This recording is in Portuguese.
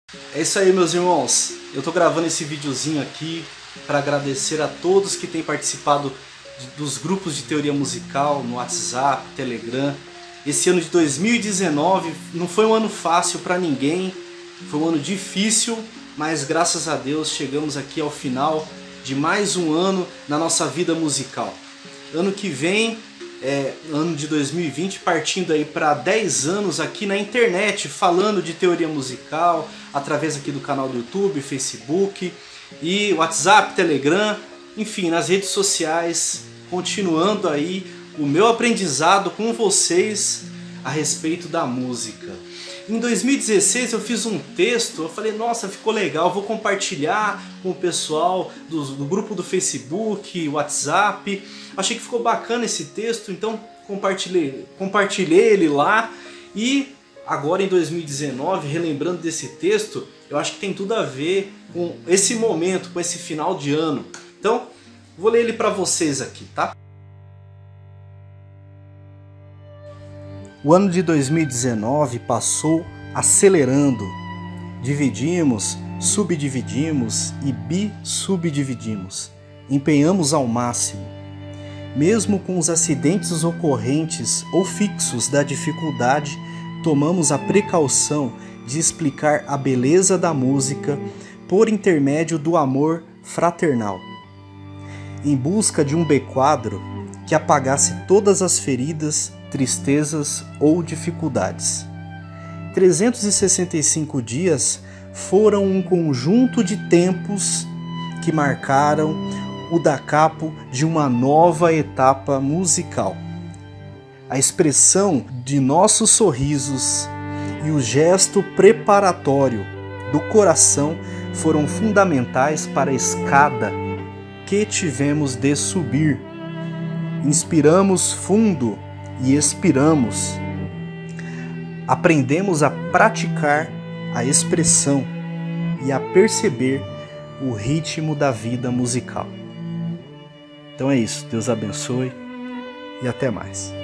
É isso aí, meus irmãos. Eu tô gravando esse videozinho aqui para agradecer a todos que têm participado dos grupos de teoria musical no WhatsApp, Telegram. Esse ano de 2019 não foi um ano fácil para ninguém, foi um ano difícil, mas graças a Deus chegamos aqui ao final de mais um ano na nossa vida musical. Ano que vem, ano de 2020, partindo aí para 10 anos aqui na internet, falando de teoria musical, através aqui do canal do YouTube, Facebook e WhatsApp, Telegram, enfim, nas redes sociais, continuando aí o meu aprendizado com vocês a respeito da música. Em 2016 eu fiz um texto, eu falei, nossa, ficou legal, vou compartilhar com o pessoal do grupo do Facebook, WhatsApp. Achei que ficou bacana esse texto, então compartilhei ele lá. E agora em 2019, relembrando desse texto, eu acho que tem tudo a ver com esse momento, com esse final de ano. Então, vou ler ele para vocês aqui, tá? O ano de 2019 passou acelerando. Dividimos, subdividimos e bissubdividimos. Empenhamos ao máximo. Mesmo com os acidentes ocorrentes ou fixos da dificuldade, tomamos a precaução de explicar a beleza da música por intermédio do amor fraternal. Em busca de um B-quadro que apagasse todas as feridas, tristezas ou dificuldades. 365 dias foram um conjunto de tempos que marcaram o da capo de uma nova etapa musical. A expressão de nossos sorrisos e o gesto preparatório do coração foram fundamentais para a escada que tivemos de subir. Inspiramos fundo e expiramos. Aprendemos a praticar a expressão e a perceber o ritmo da vida musical. Então é isso, Deus abençoe e até mais.